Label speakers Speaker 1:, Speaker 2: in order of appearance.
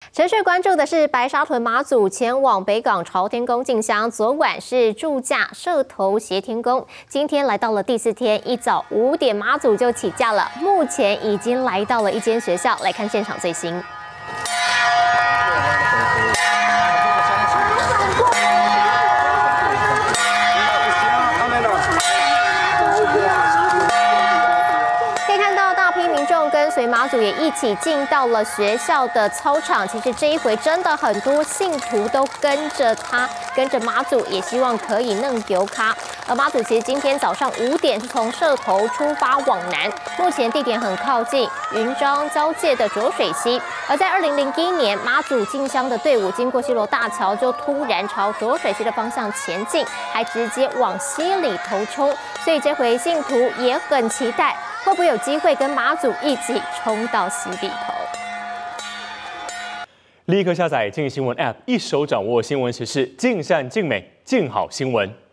Speaker 1: 持续关注的是白沙屯妈祖前往北港朝天宫进香，昨晚是驻驾社头协天宫，今天来到了第4天，一早5点妈祖就起驾了，目前已经来到了一间学校，来看现场最新。 跟随妈祖也一起进到了学校的操场。其实这一回真的很多信徒都跟着妈祖，也希望可以弄油咖。而妈祖其实今天早上5点是从社头出发往南，目前地点很靠近云漳交界的浊水溪。而在2001年，妈祖进香的队伍经过西螺大桥，就突然朝浊水溪的方向前进，还直接往溪里头冲。所以这回信徒也很期待。 会不会有机会跟妈祖一起冲到溪里头？
Speaker 2: 立刻下载静新闻 App， 一手掌握新闻时事，尽善尽美，尽好新闻。